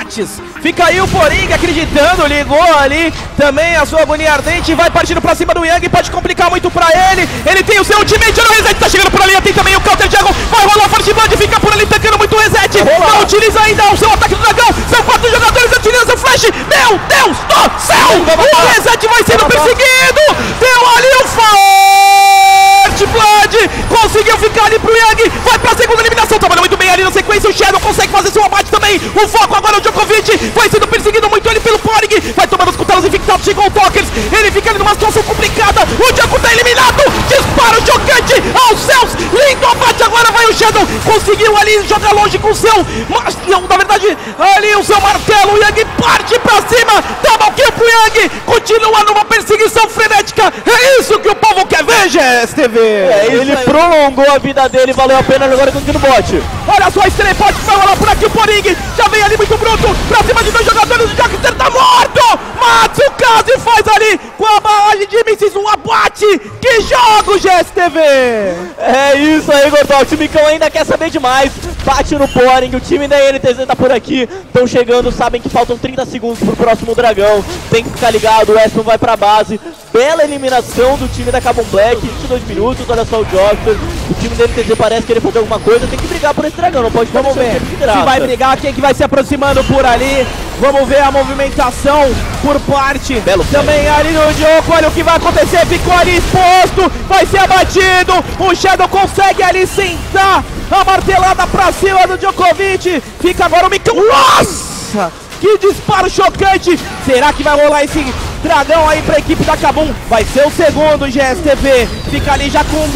abates. Fica aí o Poring acreditando, ligou ali também a sua agonia ardente. Vai partindo pra cima do Yang, pode complicar muito pra ele. Ele tem o seu ultimate, olha o Reset, tá chegando por ali. Tem também o Counter Jungle, vai rolar o Forte Blood, fica por ali tancando muito o Reset. Não utiliza ainda o seu ataque do dragão. São 4 jogadores, utiliza o Flash. Meu Deus do céu! O Reset vai sendo perseguido. Deu ali o Forte Blood. Conseguiu ficar ali pro Yang. Vai pra segunda eliminação, trabalhou muito bem ali na sequência. O Shadow consegue fazer seu abate também. O foco agora é o Djokovic. Vai sendo perseguido muito ele pelo Poring. Vai tomando os cutelos infectados. Chegou o Tokers. Ele fica ali numa situação complicada. O Djoko tá eliminado. Disparo chocante aos céus. Lindo abate. Agora vai o Shadow. Conseguiu ali jogar longe com o seu. Mas não, na verdade, ali o seu martelo. O Yang parte pra cima. Double kill pro Yang. Continua numa perseguição frenética. É isso que o povo quer ver, GSTV. Ele prolongou a vida dele. Valeu a pena jogar aqui no bot. Olha só, esse teleporte vai rolar por aqui. O Poring já vem ali muito bruto. Pra cima de 2 jogadores. O Jockster tá morto. Matsukaze faz ali com a barragem de mísseis um abate. Que jogo, GSTV. É isso aí, Gordox. O Micão ainda quer saber demais. Bate no Poring. O time da NTZ tá por aqui. Estão chegando. Sabem que faltam 30 segundos pro próximo dragão. Tem que ficar ligado. O Aston vai pra base. Bela eliminação do time da Carbon Black. 22 minutos. Olha só o Jockster. O time da NTZ parece querer fazer alguma coisa. Tem que brigar por esse dragão. Não pode. Vamos ver se vai brigar. Quem que vai se aproximando por ali. Vamos ver a movimentação por parte também ali no Djoko. Olha o que vai acontecer. Ficou ali exposto. Vai ser abatido. O Shadow consegue ali sentar a martelada pra cima do Djokovic. Fica agora o Micão. Nossa! Que disparo chocante. Será que vai rolar esse dragão aí pra equipe da Kabum? Vai ser o segundo, GSTV. Fica ali já com...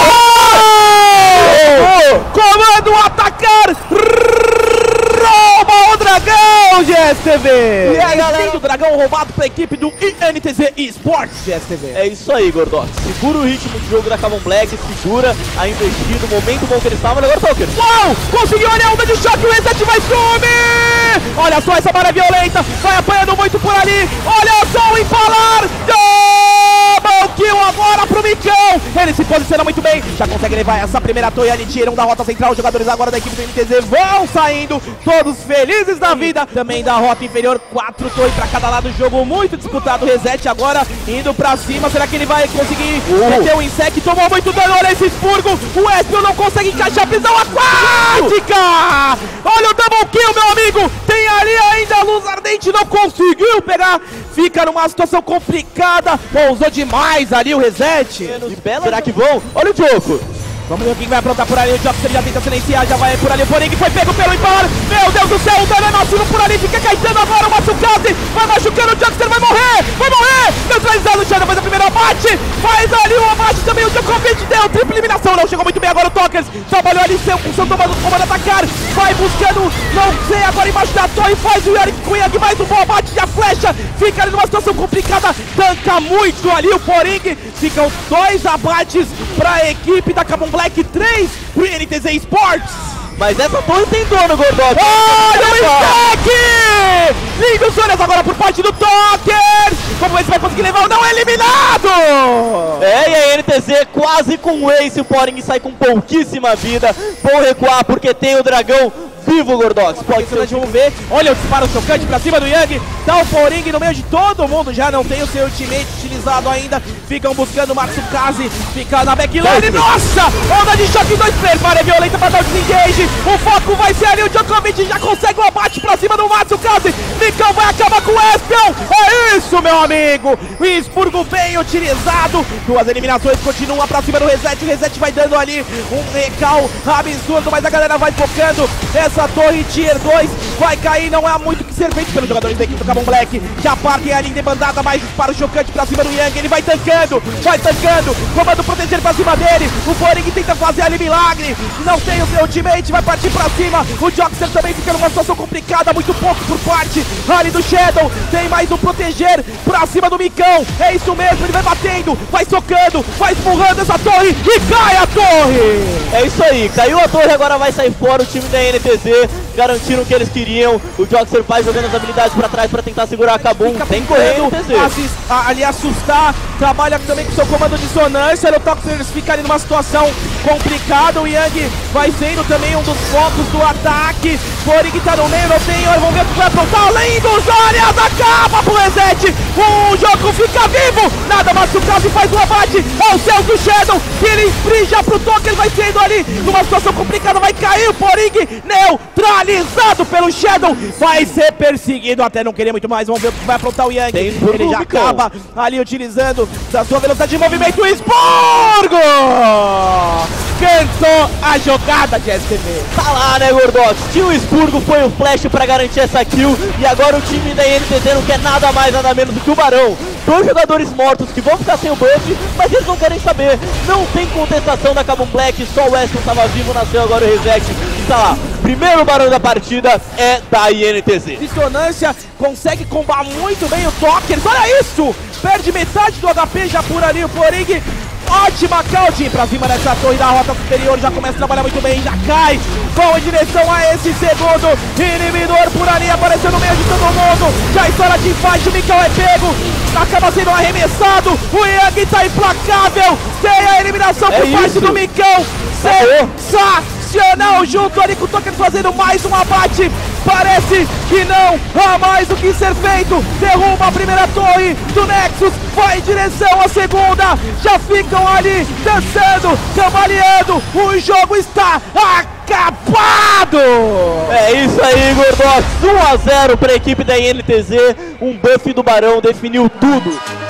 Comando atacar. Rouba o dragão, GSTV! E aí, galera, o dragão roubado pra equipe do INTZ Esports, GSTV. É isso aí, Gordox. Segura o ritmo de jogo da Carbon Black, segura a investida, o momento bom que eles estavam. Agora, Toker. Uau! Conseguiu olhar a onda de choque, o Reset vai sumir! Olha só essa maré violenta, vai apanhando muito por ali. Olha só o empalar! Double kill agora pro Micão! Ele se posiciona muito bem, já consegue levar essa primeira torre ali, tiram da rota central. Os jogadores agora da equipe do INTZ vão saindo, todos felizes da vida. Também da rota inferior, 4 torres pra cada lado, jogo muito disputado. Reset agora indo pra cima, será que ele vai conseguir meter o Insect? Tomou muito dano, olha esse expurgo. O Espio não consegue encaixar a prisão aquática. Olha o double kill, meu amigo. Tem ali ainda a luz ardente, não conseguiu pegar. Fica numa situação complicada. Pousou demais ali o Reset. Será que vão? Olha o Djoko. Vamos ver quem vai aprontar por ali. O Jockster já tenta silenciar, já vai por ali. O Poring foi pego pelo empalar. Meu Deus do céu, o dano é nosso por ali. Fica caetando agora o Matsukaze. Vai machucando, o Jockster vai morrer. Vai morrer. Neutralizado, o Shadow faz a primeira abate. Faz ali o abate também. O Djokovic deu tripla eliminação. Não chegou muito bem agora o Tokers. Trabalhou ali com seu comando atacar. Vai buscando, não sei, agora embaixo da torre. Faz o Yorick com o Yang. Mais um bom abate. A flecha fica ali numa situação complicada. Tanca muito ali o Poring. Ficam 2 abates pra equipe da Carbon Black, 3 pro INTZ Esports. Mas essa torre tem dono, Gordox. Olha o Stack! Lindos olhos agora por parte do Tokers. Como esse vai conseguir levar ou não? Eliminado! É, e a NTZ quase com o Ace. O Poring sai com pouquíssima vida. Vão recuar porque tem o dragão vivo, Gordox. Pode ser, vamos ver. Olha o disparo chocante pra cima do Yang. Tá o Poring no meio de todo mundo. Já não tem o seu ultimate utilizado ainda. Ficam buscando o Matsukaze. Fica na backline. Nossa! Onda de choque 2 players. Maré violenta pra dar o desengage. O foco vai ser ali. O Djokovic já consegue o abate pra cima do Matsukaze. Micão vai acabar com o Espion. É isso, meu amigo. O expurgo bem utilizado. 2 eliminações continuam pra cima do Reset. O Reset vai dando ali um recal absurdo. Mas a galera vai focando. Essa torre Tier 2 vai cair. Não há muito que ser feito pelos jogadores da equipe do Carbon Black. Já partem ali em debandada. Mais disparo chocante pra cima do Yang. Ele vai tancando. Comando proteger pra cima dele. O Poring tenta fazer ali milagre. Não tem o seu ultimate. Vai partir pra cima. O Jockster também fica numa situação complicada. Muito pouco por parte ali do Shadow. Tem mais um proteger pra cima do Micão. É isso mesmo. Ele vai batendo. Vai socando. Vai empurrando essa torre. E cai a torre. É isso aí. Caiu a torre. Agora vai sair fora o time da NTZ. Garantiram o que eles queriam. O Jockster vai jogando as habilidades pra trás pra tentar segurar a Kabum. Tem correndo ali assustar. Trabalha também com seu comando de dissonância. O Toxers fica ali numa situação complicado. O Yang vai sendo também um dos focos do ataque. Poring tá no meio, não tem, olha, vamos ver o que vai aprontar. Além dos áreas, acaba pro reset. O jogo fica vivo. Nada, Matsukaze faz o abate aos céus do Shadow. Ele infringe pro toque, ele vai sendo ali numa situação complicada, vai cair. O Poring neutralizado pelo Shadow. Vai ser perseguido até não querer muito mais. Vamos ver o que vai aprontar o Yang. Ele já acaba ali utilizando da sua velocidade de movimento. O Spurgo cantou a jogada de STV. Tá lá, né, Gordox? Tinha o Spurgo, foi o flash pra garantir essa kill. E agora o time da INTZ não quer nada mais, nada menos do que o Barão. 2 jogadores mortos que vão ficar sem o buff, mas eles não querem saber. Não tem contestação da Kabum Black, só o Weston tava vivo, nasceu agora o reset. E tá lá, primeiro Barão da partida é da INTZ. Dissonância, consegue combar muito bem o Tokers, olha isso! Perde metade do HP já por ali o Poring. Ótima Caldin pra cima dessa torre da rota superior, já começa a trabalhar muito bem, já cai, vão em direção a esse segundo inibidor por ali, apareceu no meio de todo mundo, já estoura de fight, o Mikão é pego, acaba sendo arremessado, o Yang tá implacável, tem a eliminação por parte do Mikão, sensacional, junto ali com o Tokers fazendo mais um abate. Parece que não há mais o que ser feito. Derruba a primeira torre do Nexus, vai em direção à segunda. Já ficam ali dançando, cambaleando. O jogo está acabado. É isso aí, Gordox. 1 a 0 para a equipe da INTZ. Um buff do Barão definiu tudo.